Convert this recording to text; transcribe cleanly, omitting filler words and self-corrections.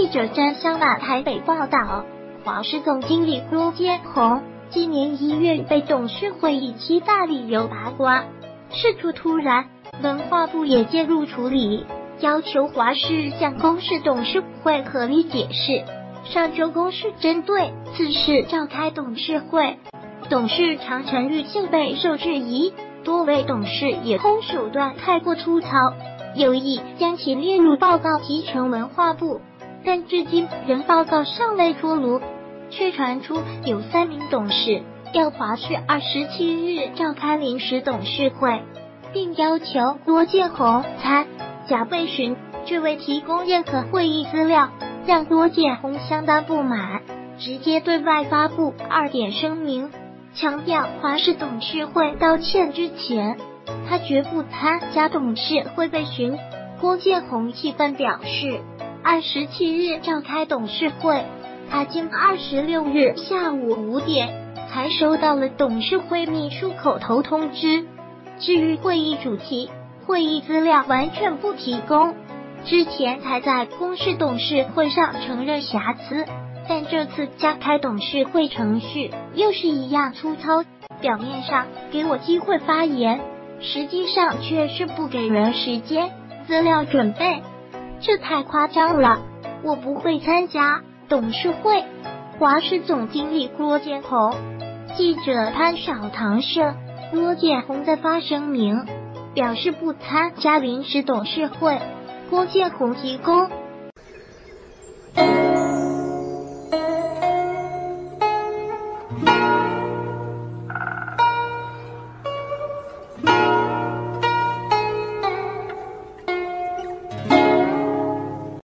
者詹香娜台北报道，华视总经理郭建宏今年1月被董事会以7大理由罢官，事出突然，文化部也介入处理，要求华视向公视董事会合理解释。上周公视针对此事召开董事会，董事长陈玉庆备受质疑，多位董事也通手段太过粗糙，有意将其列入报告提呈文化部，但至今仍报告尚未出炉，却传出有3名董事要华视27日召开临时董事会，并要求郭建宏参加备询，却未提供任何会议资料，让郭建宏相当不满，直接对外发布2点声明，强调华视董事会道歉之前，他绝不参加董事会备询。郭建宏气愤表示，27日召开董事会，他经26日下午5点才收到了董事会秘书口头通知，至于会议主题、会议资料完全不提供，之前才在公视董事会上承认瑕疵，但这次加开董事会程序又是一样粗糙，表面上给我机会发言，实际上却是不给人时间、资料准备，这太夸张了，我不会参加董事会。华视总经理郭建宏，记者潘小堂社，郭建宏在发声明，表示不参加临时董事会。郭建宏提供。